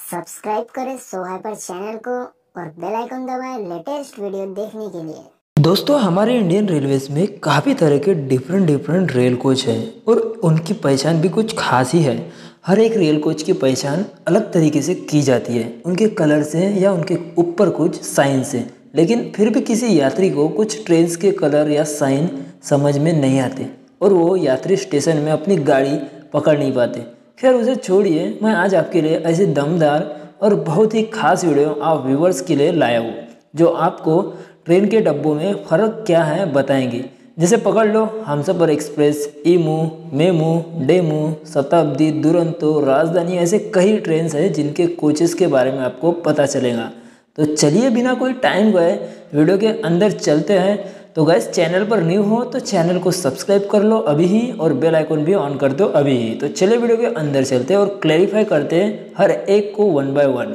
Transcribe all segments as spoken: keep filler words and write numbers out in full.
Subscribe करें सो hyper channel को और बेल आइकन दबाएं लेटेस्ट वीडियो देखने के लिए। दोस्तों, हमारे इंडियन रेलवेज में काफ़ी तरह के डिफरेंट डिफरेंट रेल कोच हैं और उनकी पहचान भी कुछ खास ही है। हर एक रेल कोच की पहचान अलग तरीके से की जाती है, उनके कलर से या उनके ऊपर कुछ साइन से। लेकिन फिर भी किसी यात्री को कुछ ट्रेन्स के कलर या साइन समझ में नहीं आते और वो यात्री स्टेशन में अपनी गाड़ी पकड़ नहीं पाते। खैर उसे छोड़िए, मैं आज आपके लिए ऐसी दमदार और बहुत ही खास वीडियो आप व्यूवर्स के लिए लाया हूँ जो आपको ट्रेन के डब्बों में फ़र्क क्या है बताएंगे। जैसे पकड़ लो Humsafar express, EMU, MEMU, DEMU, Shatabdi, Duronto, राजधानी, ऐसे कई ट्रेन हैं जिनके कोचेस के बारे में आपको पता चलेगा। तो चलिए बिना कोई टाइम गए वीडियो के अंदर चलते हैं। तो गाइस, चैनल पर न्यू हो तो चैनल को सब्सक्राइब कर लो अभी ही और बेल आइकन भी ऑन कर दो अभी ही। तो चलिए वीडियो के अंदर चलते हैं और क्लैरिफाई करते हैं हर एक को वन बाय वन।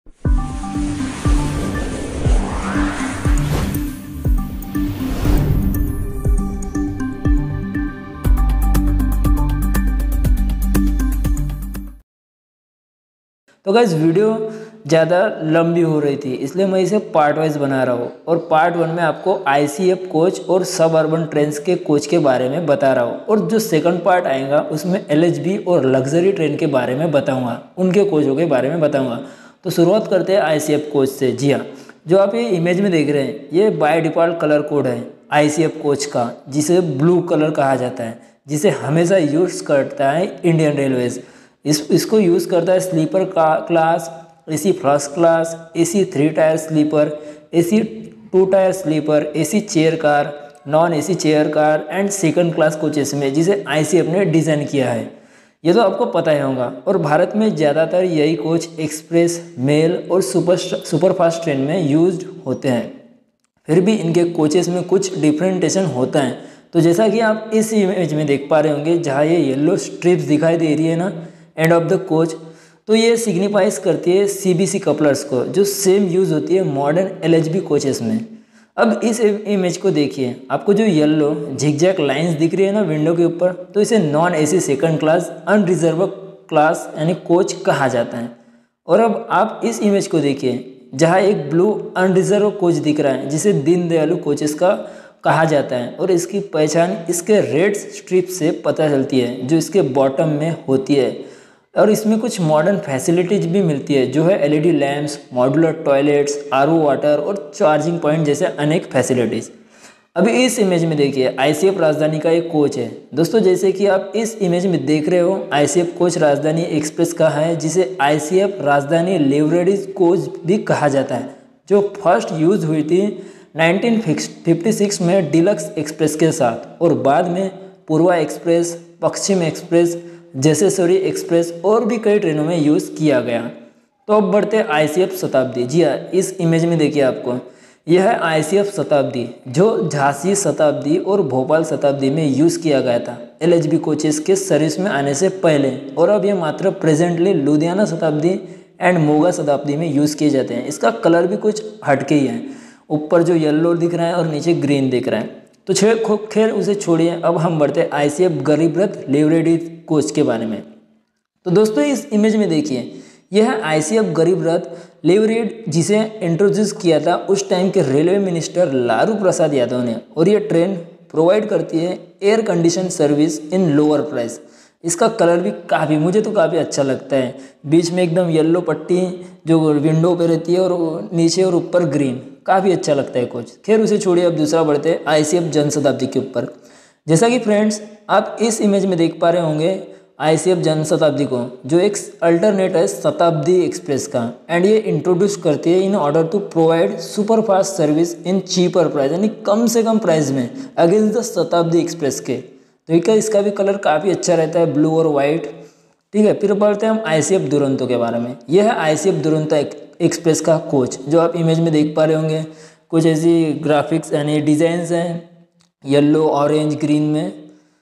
तो गाइस, वीडियो ज़्यादा लंबी हो रही थी इसलिए मैं इसे पार्ट वाइज बना रहा हूँ और पार्ट वन में आपको आईसीएफ कोच और सब अर्बन ट्रेन्स के कोच के बारे में बता रहा हूँ और जो सेकंड पार्ट आएगा उसमें एलएचबी और लग्जरी ट्रेन के बारे में बताऊँगा, उनके कोचों के बारे में बताऊँगा। तो शुरुआत करते हैं आईसीएफ कोच से। जी हाँ, जो आप ये इमेज में देख रहे हैं ये बाय डिफ़ॉल्ट कलर कोड है आईसीएफ कोच का, जिसे ब्लू कलर कहा जाता है, जिसे हमेशा यूज़ करता है इंडियन रेलवेज़। इस इसको यूज़ करता है स्लीपर का class, AC first class, AC three tier sleeper, AC two tier sleeper, AC chair car, non AC chair car and second class coaches में, जिसे आईसीएफ ने डिज़ाइन किया है। ये तो आपको पता ही होगा। और भारत में ज़्यादातर यही कोच एक्सप्रेस, मेल और सुपर सुपरफास्ट ट्रेन में यूज्ड होते हैं। फिर भी इनके कोचेस में कुछ डिफ्रेंटेशन होता है। तो जैसा कि आप इस इमेज में देख पा रहे होंगे, जहाँ ये येलो स्ट्रिप्स दिखाई दे रही है ना एंड ऑफ द कोच, तो ये सिग्निफाइज करती है सीबीसी कपलर्स को, जो सेम यूज़ होती है मॉडर्न एलएचबी कोचेस में। अब इस इमेज को देखिए, आपको जो येलो झिकझैक लाइंस दिख रही है ना विंडो के ऊपर, तो इसे non AC second class unreserved class यानी कोच कहा जाता है। और अब आप इस इमेज को देखिए, जहाँ एक ब्लू अनरिजर्व कोच दिख रहा है जिसे दीनदयालु कोचेस का कहा जाता है और इसकी पहचान इसके रेड स्ट्रिप से पता चलती है जो इसके बॉटम में होती है। और इसमें कुछ मॉडर्न फैसिलिटीज भी मिलती है जो है LED lamps, modular toilets, RO water और चार्जिंग पॉइंट जैसे अनेक फैसिलिटीज़। अभी इस इमेज में देखिए आईसीएफ राजधानी का एक कोच है। दोस्तों, जैसे कि आप इस इमेज में देख रहे हो, आईसीएफ कोच राजधानी एक्सप्रेस का है, जिसे आईसीएफ राजधानी लिवरेडीज कोच भी कहा जाता है, जो फर्स्ट यूज हुई थी नाइनटीन फिफ्टी सिक्स में डीलक्स एक्सप्रेस के साथ और बाद में पूर्वा एक्सप्रेस, पश्चिम एक्सप्रेस, जैसेश्वरी एक्सप्रेस और भी कई ट्रेनों में यूज़ किया गया। तो अब बढ़ते हैं आईसीएफ शताब्दी। जी हाँ, इस इमेज में देखिए आपको, यह है आईसीएफ शताब्दी जो झांसी शताब्दी और भोपाल शताब्दी में यूज़ किया गया था एलएचबी कोचेस के सर्विस में आने से पहले। और अब ये मात्र प्रेजेंटली लुधियाना शताब्दी एंड मोगा शताब्दी में यूज़ किए जाते हैं। इसका कलर भी कुछ हटके ही है, ऊपर जो येलो दिख रहा है और नीचे ग्रीन दिख रहा है। तो छे खैर उसे छोड़िए, अब हम बढ़ते हैं आईसीएफ गरीब रथ लिवरेडीज कोच के बारे में। तो दोस्तों, इस इमेज में देखिए, यह है आईसीएफ गरीब रथ लिवरेड, जिसे इंट्रोड्यूस किया था उस टाइम के रेलवे मिनिस्टर लालू प्रसाद यादव ने। और ये ट्रेन प्रोवाइड करती है air condition service in lower price. इसका कलर भी काफ़ी, मुझे तो काफ़ी अच्छा लगता है। बीच में एकदम येलो पट्टी जो विंडो पे रहती है और नीचे और ऊपर ग्रीन, काफ़ी अच्छा लगता है कोच। खैर उसे छोड़िए, अब दूसरा बढ़ते हैं आईसीएफ जनशताब्दी के ऊपर। जैसा कि फ्रेंड्स आप इस इमेज में देख पा रहे होंगे आईसीएफ जनशताब्दी को, जो एक अल्टरनेट है शताब्दी एक्सप्रेस का, एंड ये इंट्रोड्यूस करती है in order to provide super fast service in cheaper price, यानी कम से कम प्राइस में अगेंस्ट द शताब्दी एक्सप्रेस के। तो इसका इसका भी कलर काफ़ी अच्छा रहता है, ब्लू और वाइट। ठीक है, फिर बढ़ते हैं हम आईसीएफ दुरंतो के बारे में। यह है आईसीएफ दुरंतो एक्सप्रेस का कोच, जो आप इमेज में देख पा रहे होंगे। कुछ ऐसी ग्राफिक्स यानी डिज़ाइंस हैं येलो, ऑरेंज, ग्रीन में।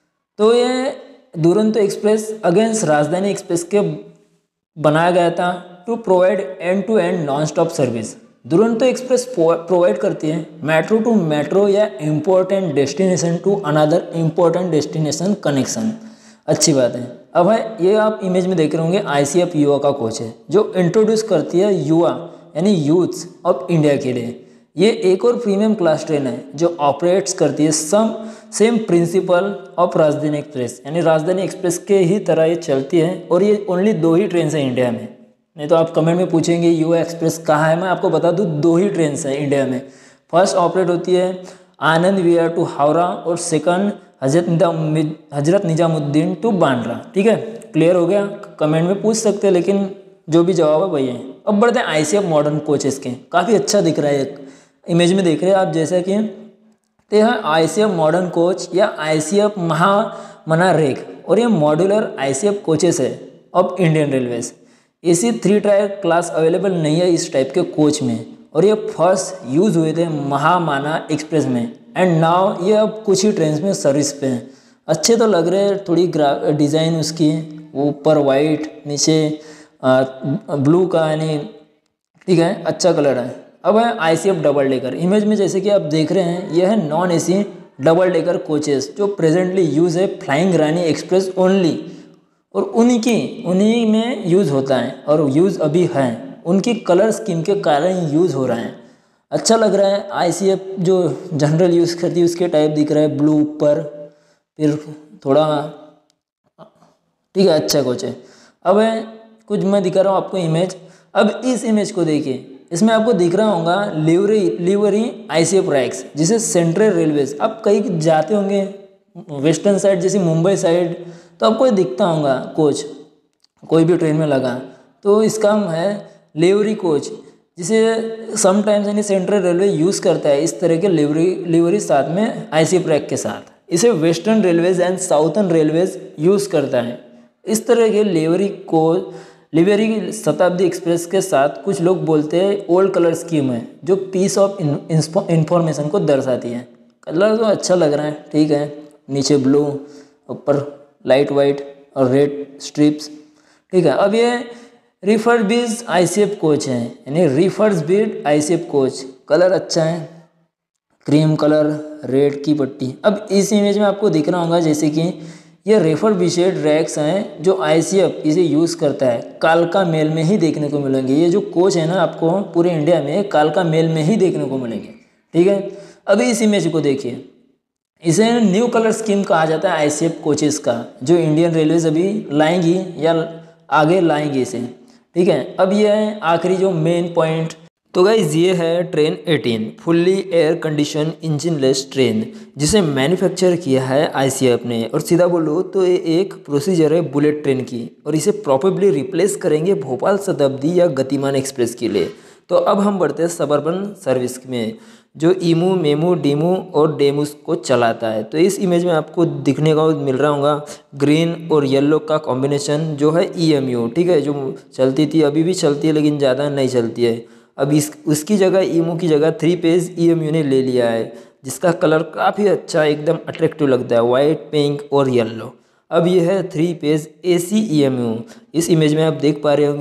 तो ये Duronto express against Rajdhani express के बनाया गया था to provide end to end non stop service. Duronto express provide करती है मेट्रो टू मेट्रो या important destination to another important destination connection. अच्छी बात है। अब है ये आप इमेज में देख रहे होंगे आईसीएफ युवा का कोच है जो इंट्रोड्यूस करती है युवा यानी यूथ्स ऑफ इंडिया के लिए। ये एक और प्रीमियम क्लास ट्रेन है जो ऑपरेट्स करती है some same principle of Rajdhani express, यानी राजधानी एक्सप्रेस के ही तरह ये चलती है। और ये ओनली दो ही ट्रेन है इंडिया में। नहीं तो आप कमेंट में पूछेंगे युवा एक्सप्रेस कहाँ है, मैं आपको बता दूँ दो ही ट्रेन है इंडिया में। फर्स्ट ऑपरेट होती है आनंद विहार टू हावड़ा और second Hazrat Hazrat Nizamuddin to Bandra. ठीक है, क्लियर हो गया? कमेंट में पूछ सकते हैं, लेकिन जो भी जवाब है वही है। अब बढ़ते हैं आईसीएफ मॉडर्न कोचेस के। काफ़ी अच्छा दिख रहा है, एक इमेज में देख रहे हैं आप जैसा कि तो यह आईसीएफ मॉडर्न कोच या आईसीएफ महामना रेक और ये मॉड्यूलर आईसीएफ कोचेस है of Indian railways. AC three tier class available नहीं है इस टाइप के कोच में, और ये फर्स्ट यूज़ हुए थे महामाना एक्सप्रेस में एंड नाउ ये अब कुछ ही ट्रेन में सर्विस पे हैं। अच्छे तो लग रहे हैं, थोड़ी डिज़ाइन उसकी ऊपर वाइट नीचे ब्लू का, यानी ठीक है अच्छा कलर है। अब है आईसीएफ डबल डेकर। इमेज में जैसे कि आप देख रहे हैं यह है non AC double decker coaches जो प्रेजेंटली यूज़ है फ्लाइंग रानी एक्सप्रेस ओनली, और उन्हीं की उन्हीं में यूज़ होता है और यूज़ अभी है, उनकी कलर स्कीम के कारण यूज़ हो रहा है। अच्छा लग रहा है। आईसीएफ जो जनरल यूज़ करती है उसके टाइप दिख रहा है, ब्लू ऊपर फिर थोड़ा ठीक है, अच्छा कोच है। अब है कुछ मैं दिखा रहा हूँ आपको इमेज। अब इस इमेज को देखिए, इसमें आपको दिख रहा होगा लिवरी लिवरी आईसीएफ रैक्स, जिसे सेंट्रल रेलवेज आप कहीं जाते होंगे वेस्टर्न साइड जैसे मुंबई साइड, तो आपको ये दिखता होगा कोच कोई भी ट्रेन में लगा, तो इसका है लिवरी कोच, जिसे समटाइम्स यानी सेंट्रल रेलवे यूज़ करता है इस तरह के लिवरी लिवरी साथ में आईसीएफ रैक के साथ। इसे western railways and southern railways use करता है। इस तरह के livery coach livery Shatabdi express के साथ कुछ लोग बोलते हैं ओल्ड कलर स्कीम है जो पीस ऑफ इंफॉर्मेशन को दर्शाती है। कलर तो अच्छा लग रहा है, ठीक है, नीचे ब्लू ऊपर लाइट वाइट और रेड स्ट्रिप्स, ठीक है। अब ये रिफर्बिश्ड आईसीएफ कोच है, यानी रिफर्बिश्ड आईसीएफ कोच, कलर अच्छा है, क्रीम कलर रेड की पट्टी। अब इस इमेज में आपको दिख रहा होगा जैसे कि ये रिफर्बिश्ड रैक्स हैं जो आईसीएफ इसे यूज़ करता है, कालका मेल में ही देखने को मिलेंगे। ये जो कोच है ना आपको पूरे इंडिया में कालका मेल में ही देखने को मिलेंगे, ठीक है। अभी इस इमेज को देखिए, इसे न्यू कलर स्कीम कहा जाता है आईसीएफ कोचेस का, जो इंडियन रेलवेज अभी लाएंगी या आगे लाएंगी इसे, ठीक है। अब ये है आखिरी जो मेन पॉइंट, तो गाइज ये है ट्रेन अठारह fully air condition engineless train, जिसे मैन्युफैक्चर किया है आईसीएफ ने। और सीधा बोलो तो ये एक प्रोसीजर है बुलेट ट्रेन की, और इसे प्रॉपेबली रिप्लेस करेंगे भोपाल शताब्दी या गतिमान एक्सप्रेस के लिए। तो अब हम बढ़ते हैं सबअर्बन सर्विस में, जो ईमू मेमू डीमू और डेमूस को चलाता है। तो इस इमेज में आपको दिखने को मिल रहा होगा ग्रीन और येलो का कॉम्बिनेशन जो है ईएमयू, ठीक है, जो चलती थी अभी भी चलती है लेकिन ज़्यादा नहीं चलती है। अब इस उसकी जगह ईमू की जगह थ्री पेज ईएमयू ने ले लिया है, जिसका कलर काफ़ी अच्छा एकदम अट्रैक्टिव लगता है, वाइट पिंक और येलो। अब ये है थ्री पेज एसी ईएमयू। इस इमेज में आप देख पा रहे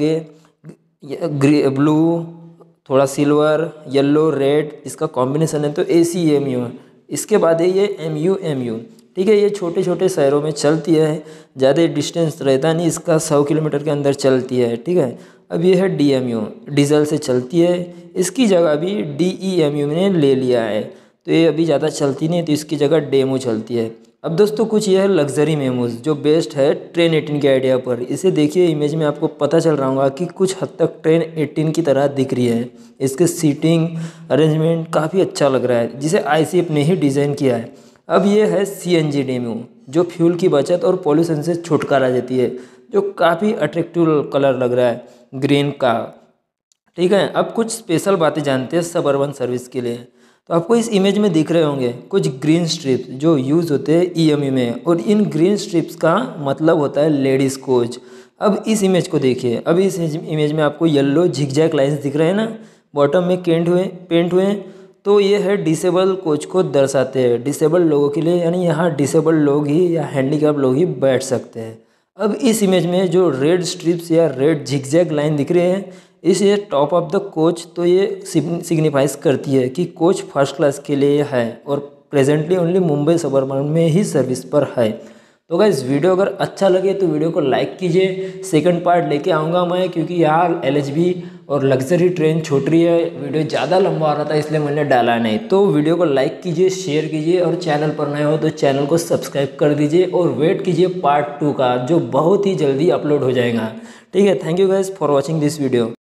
होंगे ब्लू थोड़ा सिल्वर येलो रेड इसका कॉम्बिनेशन है, तो एसी ईएमयू है। इसके बाद है ये एमयू एमयू, ठीक है। ये छोटे छोटे शहरों में चलती है, ज़्यादा डिस्टेंस रहता नहीं इसका, सौ किलोमीटर के अंदर चलती है, ठीक है। अब ये है डीएमयू, डीजल से चलती है, इसकी जगह भी डीईएमयू ने ले लिया है, तो ये अभी ज़्यादा चलती नहीं, तो इसकी जगह डेमो चलती है। अब दोस्तों कुछ ये है लग्जरी मेमोज जो बेस्ड है ट्रेन अठारह के आइडिया पर। इसे देखिए इमेज में आपको पता चल रहा होगा कि कुछ हद तक ट्रेन अठारह की तरह दिख रही है। इसके सीटिंग अरेंजमेंट काफ़ी अच्छा लग रहा है, जिसे आईसीएफ ने ही डिज़ाइन किया है। अब ये है सीएनजी डेमो, जो फ्यूल की बचत और पॉल्यूशन से छुटकारा देती है, जो काफ़ी अट्रैक्टिव कलर लग रहा है ग्रीन का, ठीक है। अब कुछ स्पेशल बातें जानते हैं सबअर्बन सर्विस के लिए। तो आपको इस इमेज में दिख रहे होंगे कुछ ग्रीन स्ट्रिप्स जो यूज़ होते हैं ईएमयू में, और इन ग्रीन स्ट्रिप्स का मतलब होता है लेडीज़ कोच। अब इस इमेज को देखिए, अब इस इमेज में आपको येलो झिकझैक लाइंस दिख रहे हैं ना, बॉटम में पेंट हुए पेंट हुए तो ये है डिसेबल कोच को दर्शाते हैं, डिसेबल लोगों के लिए, यानी यहाँ डिसेबल लोग ही या हैंडीकैप लोग ही बैठ सकते हैं। अब इस इमेज में जो रेड स्ट्रिप्स या रेड झिकझैक लाइन दिख रहे हैं, इस ये टॉप ऑफ द कोच, तो ये सिग्निफाइज करती है कि कोच फर्स्ट क्लास के लिए है और प्रेजेंटली ओनली मुंबई सबअर्बन में ही सर्विस पर है। तो गाइस वीडियो अगर अच्छा लगे तो वीडियो को लाइक कीजिए। सेकंड पार्ट लेके आऊँगा मैं, क्योंकि यहाँ एल एच बी और लग्जरी ट्रेन छोड़ रही है, वीडियो ज़्यादा लंबा आ रहा था इसलिए मैंने डाला नहीं। तो वीडियो को लाइक कीजिए, शेयर कीजिए और चैनल पर नए हो तो चैनल को सब्सक्राइब कर दीजिए और वेट कीजिए पार्ट टू का, जो बहुत ही जल्दी अपलोड हो जाएगा। ठीक है, thank you guys for watching this video.